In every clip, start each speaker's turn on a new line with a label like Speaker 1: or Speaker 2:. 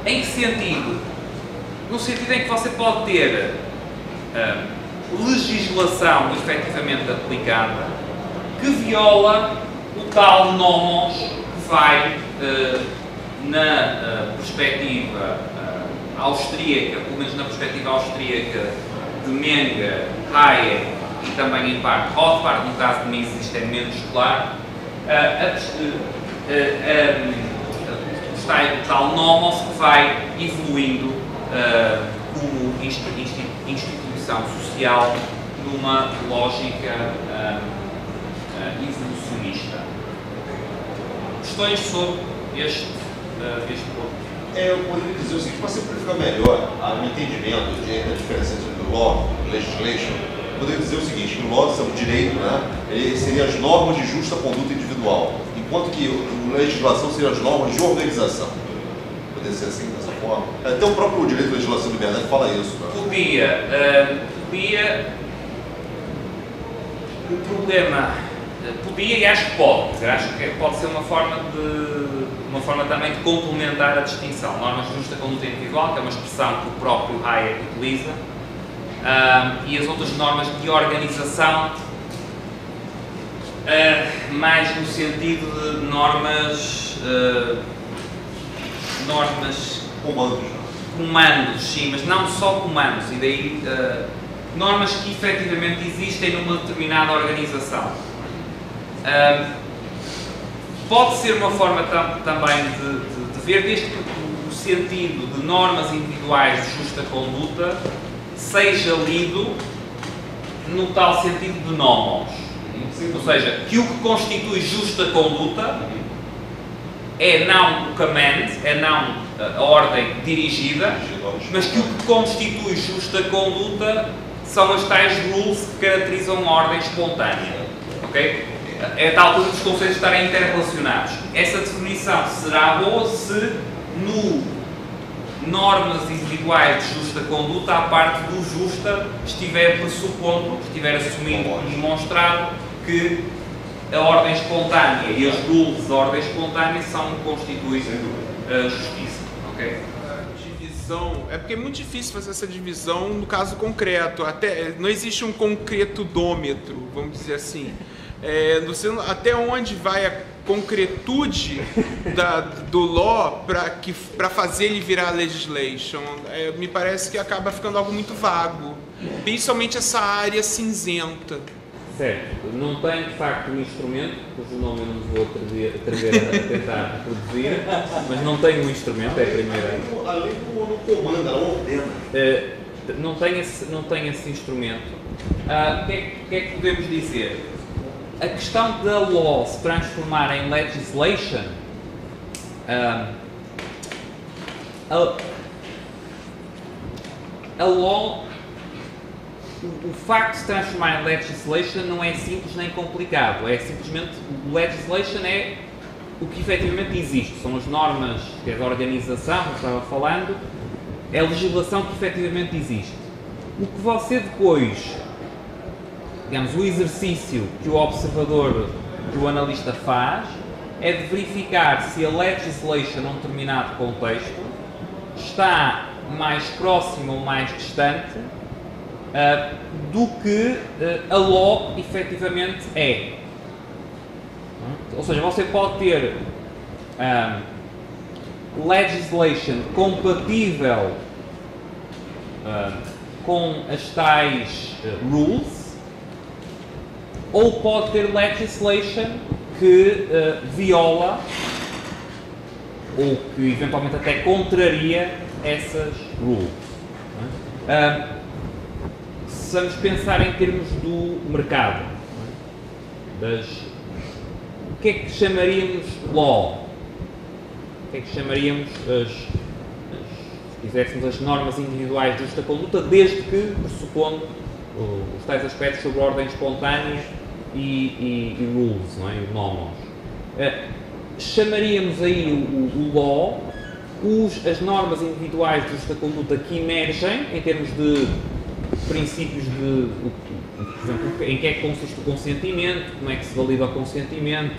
Speaker 1: Em que sentido? No sentido em que você pode ter legislação efetivamente aplicada que viola o tal nomos que vai na perspectiva austríaca, pelo menos na perspectiva austríaca de Menger, Hayek e também em parte Rothbard, no caso de Mises isto é menos claro, está o tal nomos que vai evoluindo como instituição social numa lógica evolucionista. Questões sobre este ponto?
Speaker 2: Eu poderia dizer o seguinte, para simplificar melhor o entendimento da diferença entre law e legislation, eu poderia dizer o seguinte, que o law, o direito, né, ele seria as normas de justa conduta individual, enquanto que a legislação seria as normas de organização. Poderia ser assim, dessa forma. Até o próprio direito de legislação e liberdade fala isso. Né?
Speaker 1: O problema, podia e acho que pode. Acho que pode ser uma forma também de complementar a distinção. Normas de justa conduta individual, que é uma expressão que o próprio Hayek utiliza, e as outras normas de organização, mais no sentido de normas comandos, sim, mas não só comandos, e daí normas que efetivamente existem numa determinada organização. Pode ser uma forma também de ver, desde que o sentido de normas individuais de justa conduta seja lido no tal sentido de nomos. Ou seja, que o que constitui justa conduta é não o command, é não a ordem dirigida, mas que o que constitui justa conduta são as tais rules que caracterizam a ordem espontânea. Okay? É tal coisa dos conceitos estarem interrelacionados. Essa definição será boa se no normas individuais de justa conduta, a parte do justa estiver pressupondo, estiver assumindo e demonstrado que a ordem espontânea e as rules da ordem espontânea são o que constituem a justiça. Okay?
Speaker 3: Divisão, é porque é muito difícil fazer essa divisão no caso concreto. Até não existe um concretudômetro, vamos dizer assim. Até onde vai a concretude do law para fazer ele virar legislation? Me parece que acaba ficando algo muito vago, principalmente essa área cinzenta.
Speaker 1: Certo, não tem de facto um instrumento, cujo nome eu não vou atrever a tentar reproduzir, mas não tem um instrumento, é a primeira.
Speaker 2: A lei não comanda, ela ordena.
Speaker 1: Não tem esse instrumento. O que é que podemos dizer? A questão da law se transformar em legislation, a law, o facto de se transformar em legislation não é simples nem complicado, é simplesmente, legislation é o que efetivamente existe, são as normas, que é da organização, que eu estava falando, é a legislação que efetivamente existe. O que você depois, digamos, o exercício que o observador, que o analista faz, é de verificar se a legislation num determinado contexto está mais próxima ou mais distante do que a law efetivamente é. Ou seja, você pode ter legislation compatível com as tais rules, ou pode ter legislation que viola ou que eventualmente até contraria essas rules. Se vamos pensar em termos do mercado, o que é que chamaríamos law? O que é que chamaríamos, se quiséssemos, as normas individuais de justa conduta, desde que pressupondo os tais aspectos sobre a ordem espontânea e rules, não é? E nomos. Chamaríamos aí o law as normas individuais de justa conduta que emergem em termos de princípios de, por exemplo, em que é que consiste o consentimento, como é que se valida o consentimento,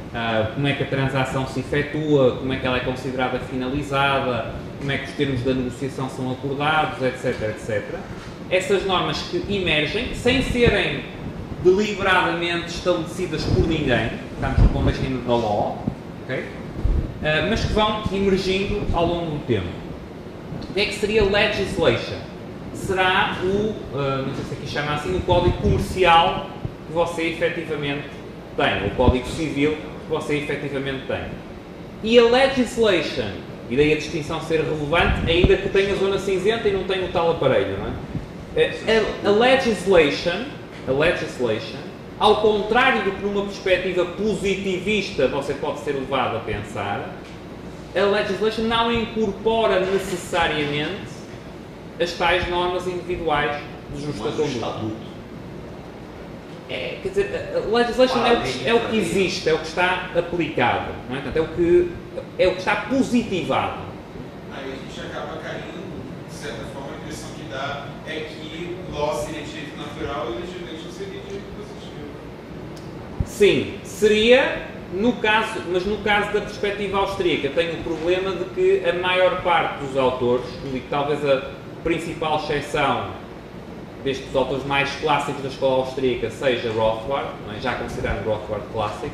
Speaker 1: como é que a transação se efetua, como é que ela é considerada finalizada, como é que os termos da negociação são acordados, etc, etc. Essas normas que emergem, sem serem deliberadamente estabelecidas por ninguém, estamos no contexto da law, okay? Mas que vão emergindo ao longo do tempo. O que é que seria legislation? Será não sei se aqui chama assim, o código comercial que você efetivamente tem, o código civil que você efetivamente tem. E a legislation, e daí a distinção ser relevante, ainda que tenha zona cinzenta e não tenha o tal aparelho, não é? A legislation, ao contrário do que numa perspectiva positivista você pode ser levado a pensar, a legislation não incorpora necessariamente as tais normas individuais de justa conduta. Quer dizer, a legislation é o que existe, é o que está aplicado, não é? Portanto, é o que está positivado.
Speaker 3: Aí a gente acaba caindo, de certa forma, a impressão que dá é que law seria direito natural e legislation seria direito positivo.
Speaker 1: Sim, seria, mas no caso da perspectiva austríaca, tem o problema de que a maior parte dos autores, e talvez a principal exceção destes autores mais clássicos da escola austríaca seja Rothbard, não é? Já considerando Rothbard clássico,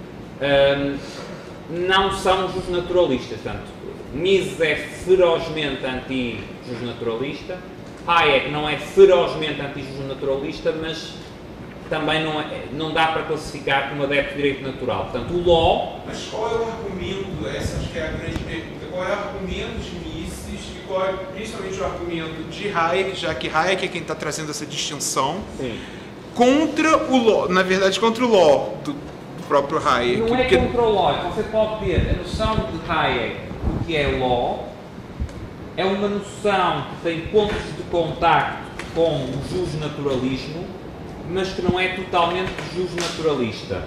Speaker 1: não são justnaturalistas. Portanto, Mises é ferozmente anti-justnaturalista, Hayek não é ferozmente anti-justnaturalista, mas também não dá para classificar como adepto de direito natural. Portanto, o law...
Speaker 3: Mas qual é o argumento, essa acho que é a grande pergunta, qual é o argumento de Mises e qual é principalmente o argumento de Hayek, já que Hayek é quem está trazendo essa distinção,
Speaker 1: Sim.
Speaker 3: Contra o law, na verdade contra o law do próprio Hayek.
Speaker 1: Não é contra o law, você pode ter a noção de Hayek do que é law, é uma noção que tem pontos de contacto com o justnaturalismo, mas que não é totalmente justnaturalista,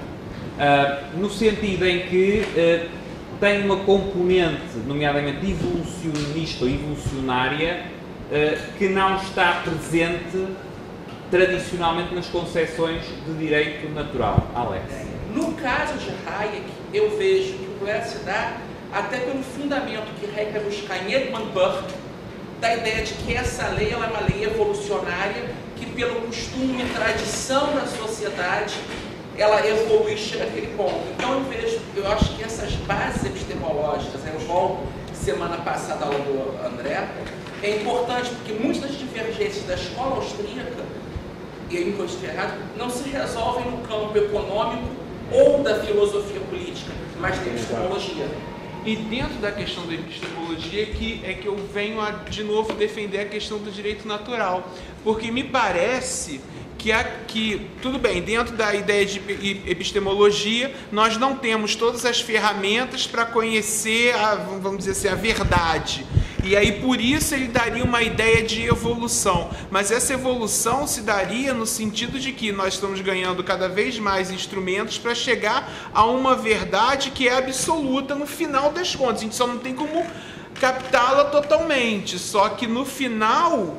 Speaker 1: no sentido em que tem uma componente, nomeadamente evolucionista ou evolucionária, que não está presente tradicionalmente nas concepções de direito natural. Alex.
Speaker 4: No caso de Hayek, eu vejo que o problema se dá até pelo fundamento que Hayek vai buscar em Edmund Burke, da ideia de que essa lei ela é uma lei evolucionária, que pelo costume e tradição da sociedade, ela evolui e chega àquele ponto. Então eu acho que essas bases epistemológicas, eu volto semana passada à aula do André, é importante porque muitas das divergências da escola austríaca, e aí me estou errado, não se resolvem no campo econômico ou da filosofia política, mas da epistemologia.
Speaker 3: E dentro da questão da epistemologia é que eu venho a, de novo, defender a questão do direito natural. Porque me parece que tudo bem, dentro da ideia de epistemologia, nós não temos todas as ferramentas para conhecer, vamos dizer assim, a verdade. E aí, por isso, ele daria uma ideia de evolução. Mas essa evolução se daria no sentido de que nós estamos ganhando cada vez mais instrumentos para chegar a uma verdade que é absoluta no final das contas. A gente só não tem como captá-la totalmente. Só que no final...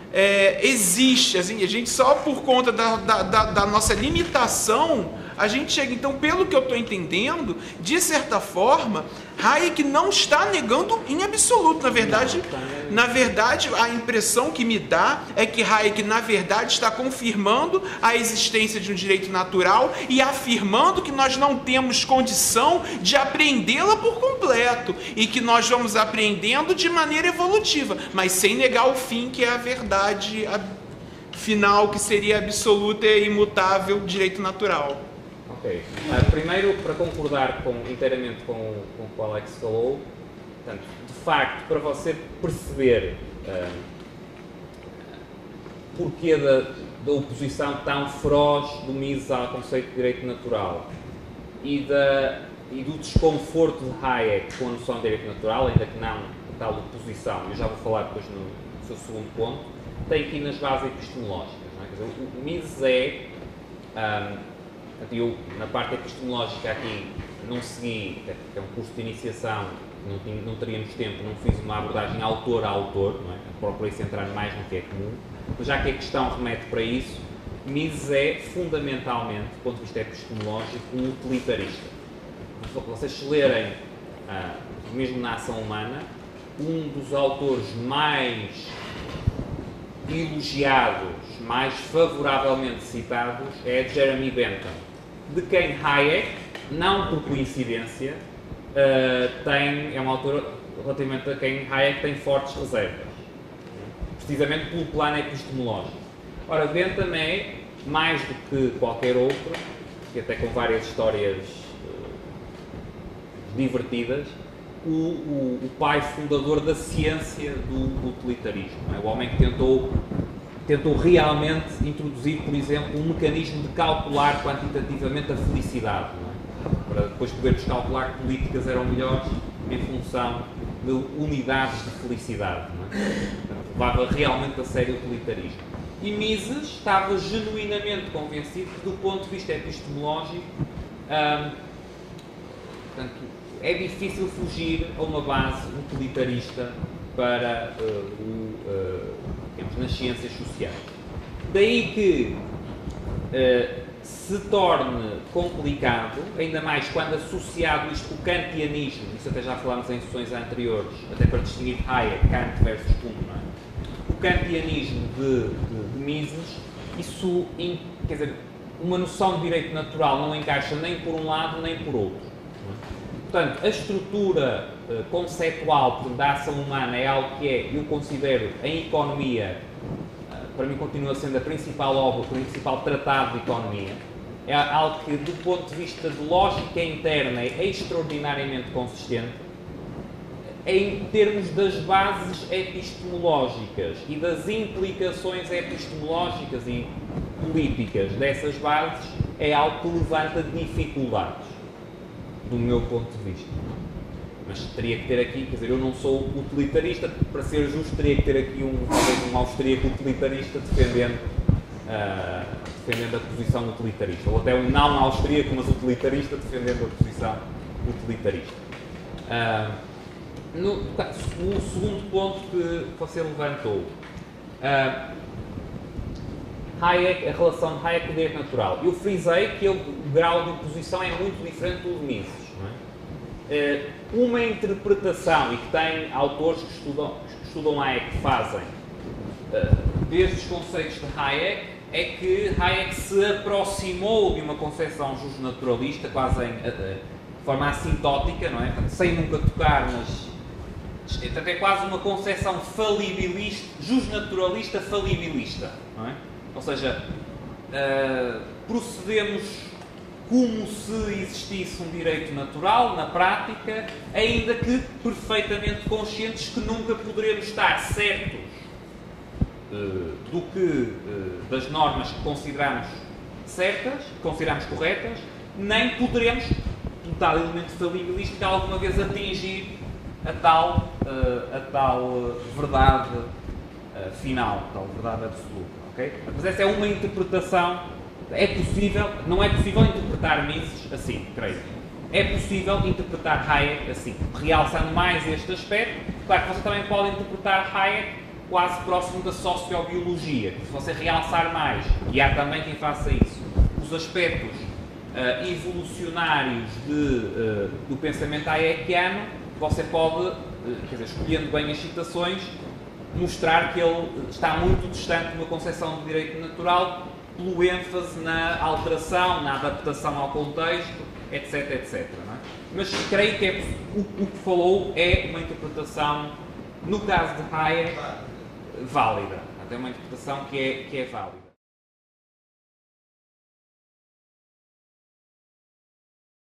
Speaker 3: existe, assim, a gente só por conta da nossa limitação, a gente chega, então, pelo que eu estou entendendo, de certa forma, Hayek não está negando em absoluto, na verdade, a impressão que me dá é que Hayek, na verdade, está confirmando a existência de um direito natural e afirmando que nós não temos condição de apreendê-la por completo e que nós vamos aprendendo de maneira evolutiva, mas sem negar o fim, que é a verdade final, que seria absoluta e imutável, direito natural.
Speaker 1: Ok. Primeiro, para concordar inteiramente com o que o Alex falou, portanto, de facto, para você perceber porquê da oposição tão feroz do Mises ao conceito de direito natural e do desconforto de Hayek com a noção de direito natural, ainda que não tal oposição, eu já vou falar depois no seu segundo ponto, tem aqui nas bases epistemológicas. Não é? Quer dizer, o Mises eu, na parte epistemológica aqui, não segui, porque é um curso de iniciação, não teríamos tempo, não fiz uma abordagem autor a autor, não é? Procurei centrar mais no que é comum, mas já que a questão remete para isso, Mises é fundamentalmente, do ponto de vista epistemológico, um utilitarista. vocês se lerem, mesmo na Ação Humana, um dos autores mais elogiados, mais favoravelmente citados, é Jeremy Bentham, de quem Hayek, não por coincidência, é um autor relativamente a quem Hayek tem fortes reservas, precisamente pelo plano epistemológico. Ora, Bentham é, mais do que qualquer outro, e até com várias histórias divertidas, o pai fundador da ciência do utilitarismo. É? O homem que tentou realmente introduzir, por exemplo, um mecanismo de calcular quantitativamente a felicidade, não é? Para depois podermos calcular que políticas eram melhores em função de unidades de felicidade. Não é? Portanto, levava realmente a sério o utilitarismo. E Mises estava genuinamente convencido que, do ponto de vista epistemológico, portanto, é difícil fugir a uma base utilitarista para nas ciências sociais. Daí que se torne complicado, ainda mais quando associado isto com o kantianismo, isso até já falámos em sessões anteriores, até para distinguir Hayek, Kant versus Kuhn, não é? O kantianismo de Mises, isso, quer dizer, uma noção de direito natural não encaixa nem por um lado nem por outro. Portanto, a estrutura conceitual da ação humana é algo que eu considero, em economia, para mim continua sendo a principal obra, o principal tratado de economia. É algo que, do ponto de vista de lógica interna, é extraordinariamente consistente. Em termos das bases epistemológicas e das implicações epistemológicas e políticas dessas bases, é algo que levanta dificuldades, do meu ponto de vista. Mas teria que ter aqui, quer dizer, eu não sou utilitarista, para ser justo teria que ter aqui talvez um austríaco utilitarista defendendo a posição utilitarista, ou até um não austríaco, mas utilitarista defendendo a posição utilitarista. O segundo ponto que você levantou, Hayek, a relação de Hayek com o direito natural. Eu frisei que o grau de oposição é muito diferente do de Mises. Não é? Uma interpretação, e que tem autores que estudam Hayek que fazem, desde os conceitos de Hayek, é que Hayek se aproximou de uma concepção justnaturalista, quase de forma assintótica, não é? Sem nunca tocar, mas é quase uma concepção falibilista, justnaturalista falibilista, não é? Ou seja, procedemos como se existisse um direito natural, na prática, ainda que perfeitamente conscientes que nunca poderemos estar certos das normas que consideramos certas, que consideramos corretas, nem poderemos, um tal elemento falibilístico, alguma vez atingir a tal verdade final, a tal verdade absoluta. Okay? Mas essa é uma interpretação. Não é possível interpretar Mises assim, creio. É possível interpretar Hayek assim, realçando mais este aspecto. Claro que você também pode interpretar Hayek quase próximo da sociobiologia, se você realçar mais, e há também quem faça isso, os aspectos evolucionários do pensamento hayekiano, você pode, quer dizer, escolhendo bem as citações, mostrar que ele está muito distante de uma concepção de direito natural, pelo ênfase na alteração, na adaptação ao contexto, etc, etc. Não é? Mas creio que o que falou é uma interpretação, no caso de Hayek, válida. Até uma interpretação que é válida.